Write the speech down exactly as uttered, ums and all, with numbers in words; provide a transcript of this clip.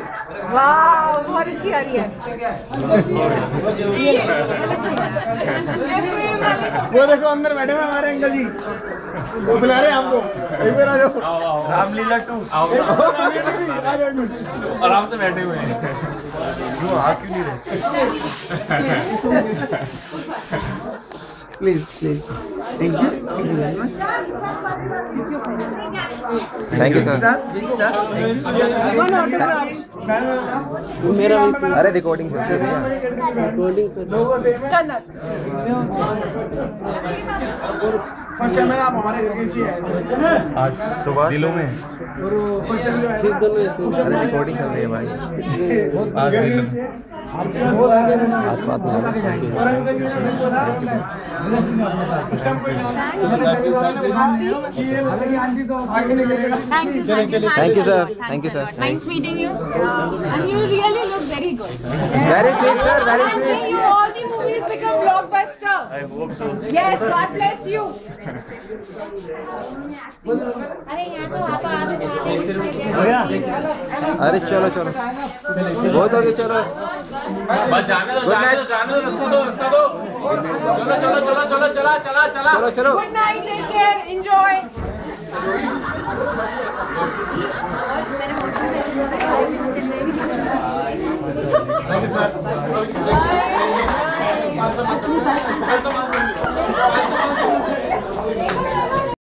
वाह बहुत अच्छी आ रही है। वो देखो अंदर बैठे हुए हमारे अंकल जी, वो बुला रहे हैं हमको। एक बार आ जाओ। रामलीला टू आराम से बैठे हुए हैं। वो आ क्यों नहीं रहे? Please please thank you thank you sir. मेरा अरे रिकॉर्डिंग फर्स्ट टाइम आप हमारे घर के नीचे आए आज सुबह दिलों में और फर्स्ट टाइम रिकॉर्डिंग चल रही है भाई। और अंकल जी ने मुझको था उस टाइम कोई आंटी तो आगे निकलेगा। Thank you, thank you, Thank you, sir. Thank you, sir. Nice meeting you. And you really look very good. Very sweet, sir. Very And sweet. may you all the movies become blockbuster. I hope so. Yes, God bless you. अरे चलो चलो बहुत हो गया, चलो बस जाने दो, जाने दो, जाने दो, रास्ता दो, रास्ता दो। चलो चलो चलो चलो चला चला चला चलो चलो। Good night, take care, enjoy. Thank you, sir.